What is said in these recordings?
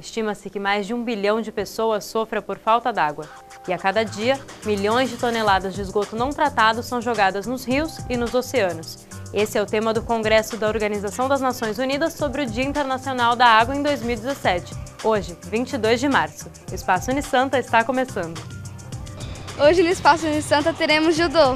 Estima-se que mais de 1 bilhão de pessoas sofram por falta d'água. E a cada dia, milhões de toneladas de esgoto não tratado são jogadas nos rios e nos oceanos. Esse é o tema do Congresso da Organização das Nações Unidas sobre o Dia Internacional da Água em 2017. Hoje, 22 de março. O Espaço Unisanta está começando. Hoje no Espaço Unisanta teremos judô.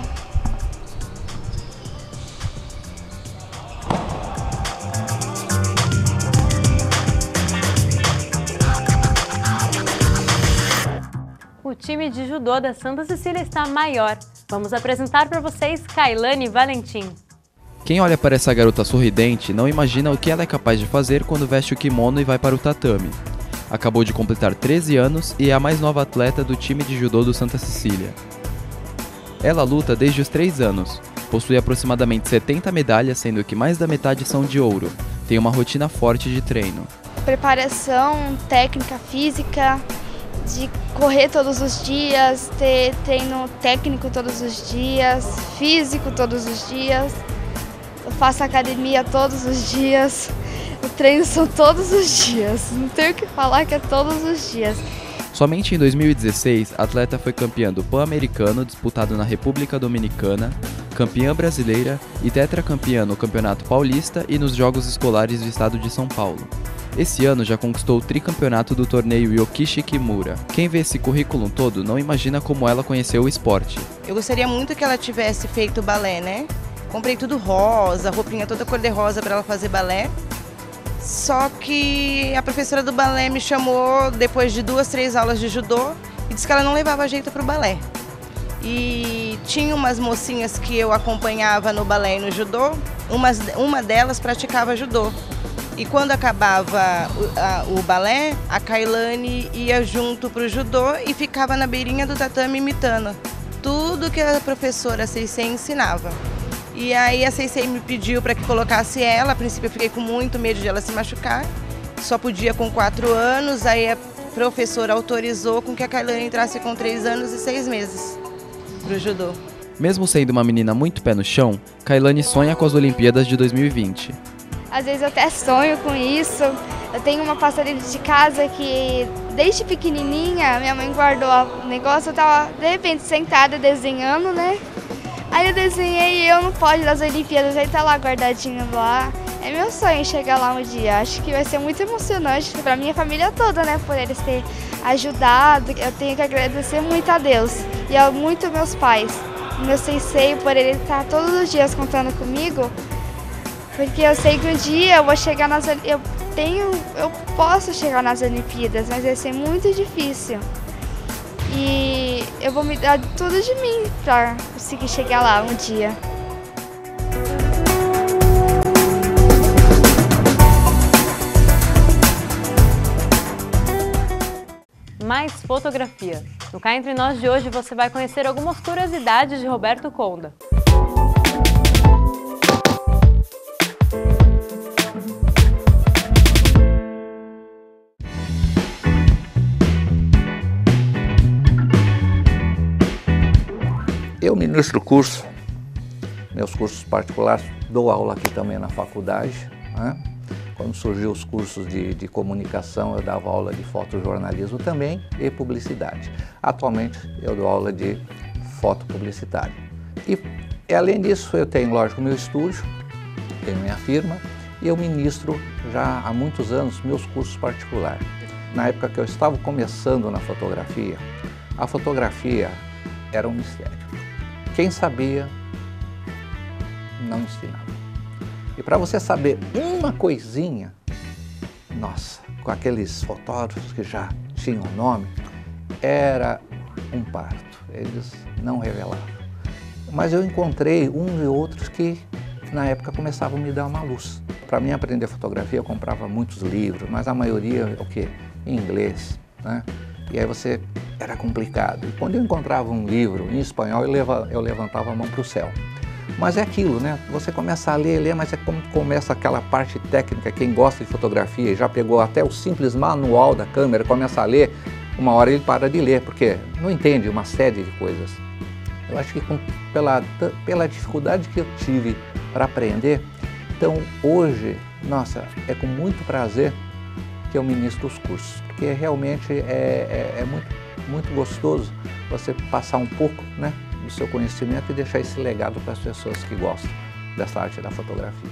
O time de judô da Santa Cecília está maior. Vamos apresentar para vocês Kailane Valentim. Quem olha para essa garota sorridente não imagina o que ela é capaz de fazer quando veste o kimono e vai para o tatame. Acabou de completar 13 anos e é a mais nova atleta do time de judô do Santa Cecília. Ela luta desde os 3 anos, possui aproximadamente 70 medalhas, sendo que mais da metade são de ouro. Tem uma rotina forte de treino. Preparação, técnica física, de correr todos os dias, ter treino técnico todos os dias, físico todos os dias. Eu faço academia todos os dias, o treino são todos os dias, não tenho o que falar que é todos os dias. Somente em 2016, a atleta foi campeã do Pan-Americano disputado na República Dominicana, campeã brasileira e tetracampeã no Campeonato Paulista e nos Jogos Escolares do Estado de São Paulo. Esse ano já conquistou o tricampeonato do torneio Yokishi Kimura. Quem vê esse currículo todo não imagina como ela conheceu o esporte. Eu gostaria muito que ela tivesse feito balé, né? Comprei tudo rosa, roupinha toda cor-de-rosa para ela fazer balé. Só que a professora do balé me chamou depois de 2, 3 aulas de judô e disse que ela não levava jeito para o balé. E tinha umas mocinhas que eu acompanhava no balé e no judô, uma delas praticava judô. E quando acabava o balé, a Kailane ia junto para o judô e ficava na beirinha do tatame imitando tudo que a professora Seisei ensinava. E aí a Seisei me pediu para que colocasse ela. A princípio eu fiquei com muito medo de ela se machucar, só podia com 4 anos, aí a professora autorizou com que a Kailane entrasse com 3 anos e 6 meses para o judô. Mesmo sendo uma menina muito pé no chão, Kailane sonha com as Olimpíadas de 2020. Às vezes eu até sonho com isso. Eu tenho uma passarinha de casa que desde pequenininha minha mãe guardou o negócio, eu tava de repente sentada desenhando, né? Aí eu desenhei e eu no pódio das Olimpíadas, aí tá lá guardadinho lá. É meu sonho chegar lá um dia. Acho que vai ser muito emocionante pra minha família toda, né? Por eles terem ajudado. Eu tenho que agradecer muito a Deus e a muito meus pais. Meu sensei, por ele estar todos os dias contando comigo. Porque eu sei que um dia eu vou chegar nas eu posso chegar nas Olimpíadas, mas vai ser muito difícil. E eu vou me dar tudo de mim para conseguir chegar lá um dia. Mais fotografia. No Cá Entre Nós de hoje você vai conhecer algumas curiosidades de Roberto Conda. Eu ministro curso, meus cursos particulares, dou aula aqui também na faculdade, né? Quando surgiu os cursos de comunicação, eu dava aula de fotojornalismo também e publicidade. Atualmente eu dou aula de fotopublicidade. E além disso eu tenho, lógico, meu estúdio, tenho minha firma e eu ministro já há muitos anos meus cursos particulares. Na época que eu estava começando na fotografia, a fotografia era um mistério. Quem sabia, não ensinava. E para você saber uma coisinha, nossa, com aqueles fotógrafos que já tinham nome, era um parto. Eles não revelavam. Mas eu encontrei uns e outros que na época começavam a me dar uma luz. Para mim aprender fotografia eu comprava muitos livros, mas a maioria, o quê? Em inglês, né? E aí era complicado. E quando eu encontrava um livro em espanhol, eu levantava a mão para o céu. Mas é aquilo, né? Você começa a ler, mas é como começa aquela parte técnica. Quem gosta de fotografia e já pegou até o simples manual da câmera, começa a ler, uma hora ele para de ler, porque não entende uma série de coisas. Eu acho que pela dificuldade que eu tive para aprender, então hoje, nossa, é com muito prazer que eu ministro os cursos, porque realmente é muito gostoso você passar um pouco, né, do seu conhecimento e deixar esse legado para as pessoas que gostam dessa arte da fotografia.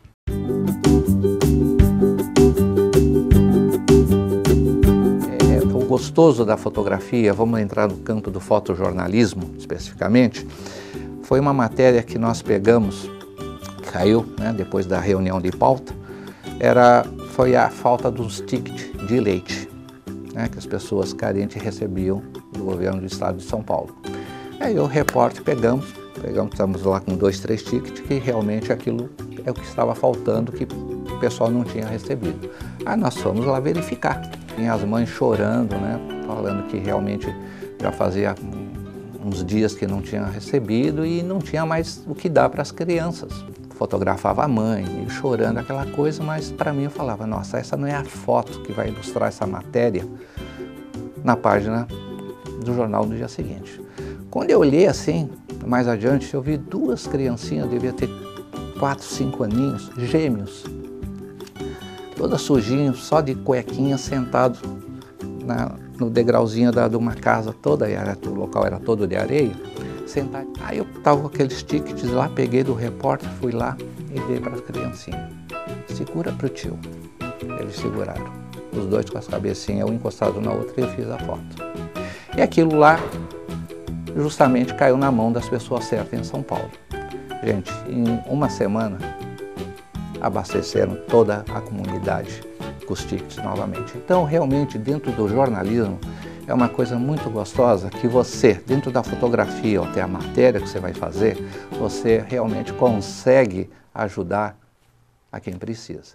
O gostoso da fotografia, vamos entrar no campo do fotojornalismo especificamente, foi uma matéria que nós pegamos, caiu, né, depois da reunião de pauta, foi a falta dos tickets de leite, né, que as pessoas carentes recebiam do governo do estado de São Paulo. Aí o repórter pegamos, estamos lá com 2, 3 tickets, que realmente aquilo é o que estava faltando, que o pessoal não tinha recebido. Aí nós fomos lá verificar, tinha as mães chorando, né, falando que realmente já fazia uns dias que não tinha recebido e não tinha mais o que dar para as crianças. Fotografava a mãe, chorando, aquela coisa, mas para mim eu falava, nossa, essa não é a foto que vai ilustrar essa matéria na página do jornal no dia seguinte. Quando eu olhei assim, mais adiante, eu vi 2 criancinhas, devia ter 4, 5 aninhos, gêmeos, todas sujinhas, só de cuequinha, sentado no degrauzinho de uma casa toda, o local era todo de areia, sentado. Aí eu estava com aqueles tickets lá, peguei do repórter, fui lá e dei para as criancinhas. Segura para o tio. Eles seguraram. Os 2 com as cabecinhas, um encostado na outra, e eu fiz a foto. E aquilo lá, justamente, caiu na mão das pessoas certas em São Paulo. Gente, em uma semana, abasteceram toda a comunidade com os tickets novamente. Então, realmente, dentro do jornalismo, é uma coisa muito gostosa que você, dentro da fotografia, ou até a matéria que você vai fazer, você realmente consegue ajudar a quem precisa.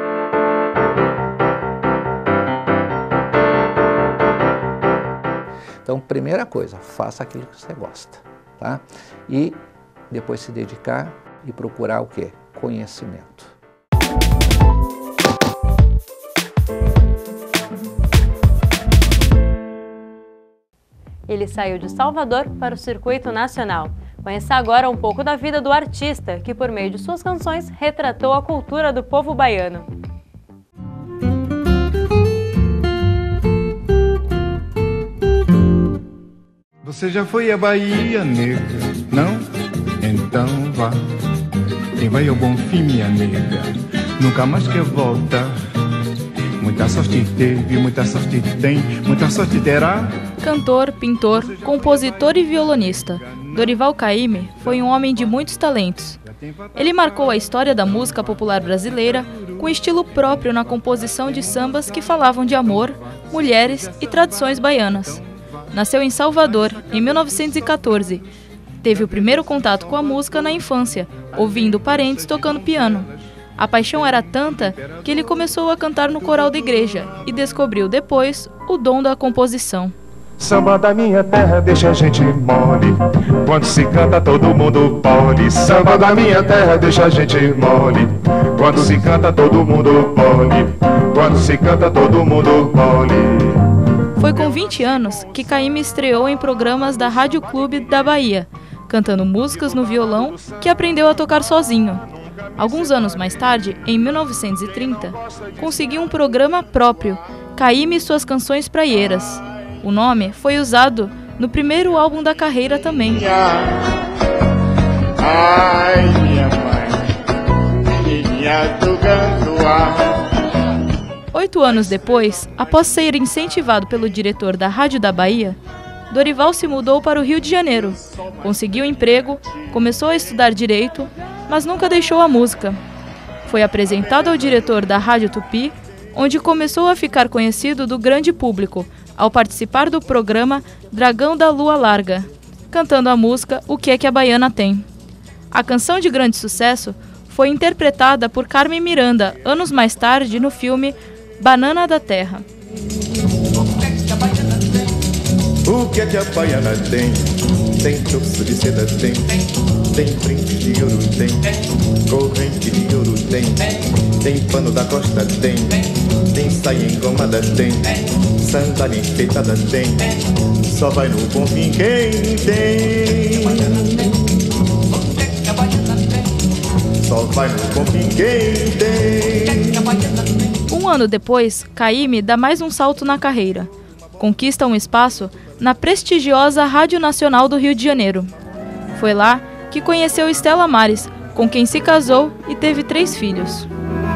Então, primeira coisa, faça aquilo que você gosta, tá? E depois se dedicar e procurar o quê? Conhecimento. Ele saiu de Salvador para o circuito nacional. Conheça agora um pouco da vida do artista, que por meio de suas canções retratou a cultura do povo baiano. Você já foi à Bahia, nega? Não? Então vá. Quem vai ao Bonfim, minha nega, nunca mais quer voltar. Muita sorte teve, muita sorte tem, muita sorte terá. Cantor, pintor, compositor e violonista, Dorival Caymmi foi um homem de muitos talentos. Ele marcou a história da música popular brasileira com estilo próprio na composição de sambas que falavam de amor, mulheres e tradições baianas. Nasceu em Salvador, em 1914. Teve o primeiro contato com a música na infância, ouvindo parentes tocando piano. A paixão era tanta que ele começou a cantar no coral da igreja e descobriu depois o dom da composição. Samba da minha terra deixa a gente mole, quando se canta todo mundo pole. Samba da minha terra deixa a gente mole, quando se canta todo mundo pole. Quando se canta todo mundo pole. Foi com 20 anos que Caymmi estreou em programas da Rádio Clube da Bahia, cantando músicas no violão que aprendeu a tocar sozinho. Alguns anos mais tarde, em 1930, conseguiu um programa próprio, Caymmi e suas canções praieiras. O nome foi usado no primeiro álbum da carreira também. Ai, minha mãe, filhinha do Ganduá. 8 anos depois, após ser incentivado pelo diretor da Rádio da Bahia, Dorival se mudou para o Rio de Janeiro, conseguiu emprego, começou a estudar direito, mas nunca deixou a música. Foi apresentado ao diretor da Rádio Tupi, onde começou a ficar conhecido do grande público, ao participar do programa Dragão da Lua Larga, cantando a música O Que É Que a Baiana Tem. A canção de grande sucesso foi interpretada por Carmen Miranda, anos mais tarde, no filme Banana da Terra. O que é que a baiana tem? Tem troço de seda, tem brinco de ouro, tem corrente de ouro, tem pano da costa, tem saia engomada, tem sandália enfeitada, tem só vai no Bonfim quem tem. Só vai no Bonfim quem tem. Um ano depois, Caymmi dá mais um salto na carreira. Conquista um espaço na prestigiosa Rádio Nacional do Rio de Janeiro. Foi lá que conheceu Estela Maris, com quem se casou e teve 3 filhos.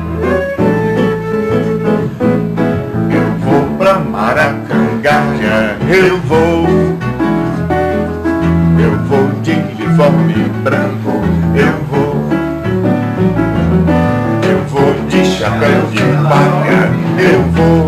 Eu vou pra Maracangalha, eu vou de uniforme branco, eu vou de chapéu de palha, eu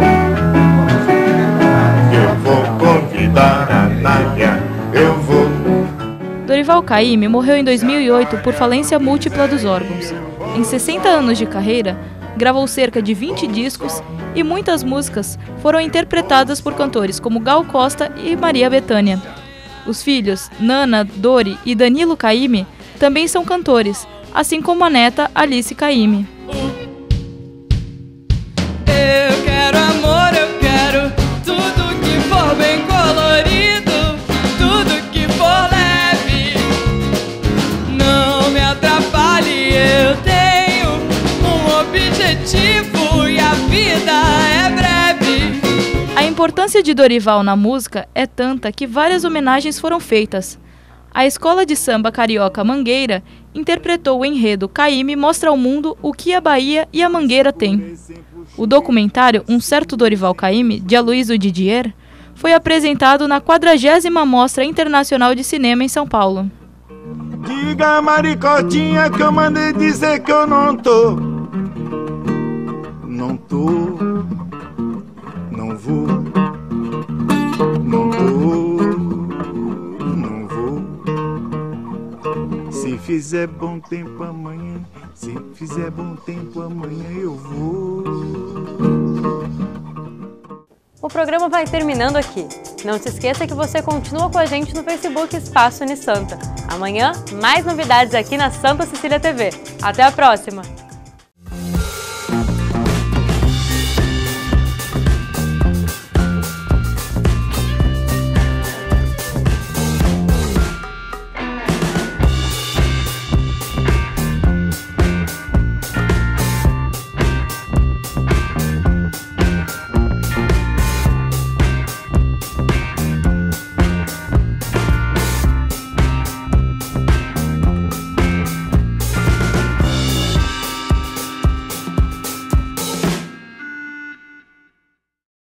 vou convidar a Nádia, eu vou. Dorival Caymmi morreu em 2008 por falência múltipla dos órgãos. Em 60 anos de carreira, gravou cerca de 20 discos e muitas músicas foram interpretadas por cantores como Gal Costa e Maria Bethânia. Os filhos, Nana, Dori e Danilo Caymmi, também são cantores, assim como a neta Alice Caymmi. Eu quero amor, eu quero tudo que for bem colorido, tudo que for leve, não me atrapalhe, eu tenho um objetivo e a vida é breve. A importância de Dorival na música é tanta que várias homenagens foram feitas. A Escola de Samba Carioca Mangueira interpretou o enredo Caymmi mostra ao mundo o que a Bahia e a Mangueira têm. O documentário Um Certo Dorival Caymmi, de Aloysio Didier, foi apresentado na 40ª Mostra Internacional de Cinema em São Paulo. Diga, Maricotinha, que eu mandei dizer que eu não tô, não vou, se fizer bom tempo amanhã, se fizer bom tempo amanhã eu vou. O programa vai terminando aqui. Não se esqueça que você continua com a gente no Facebook Espaço Unisanta. Amanhã, mais novidades aqui na Santa Cecília TV. Até a próxima!